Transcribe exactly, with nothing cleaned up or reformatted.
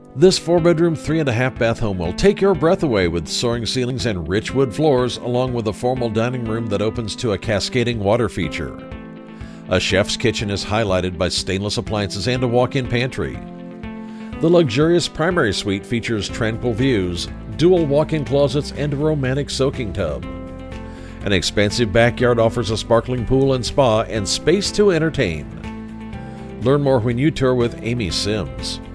This four-bedroom, three-and-a-half-bath home will take your breath away with soaring ceilings and rich wood floors, along with a formal dining room that opens to a cascading water feature. A chef's kitchen is highlighted by stainless appliances and a walk-in pantry. The luxurious primary suite features tranquil views, dual walk-in closets, and a romantic soaking tub. An expansive backyard offers a sparkling pool and spa and space to entertain. Learn more when you tour with Amy Sims.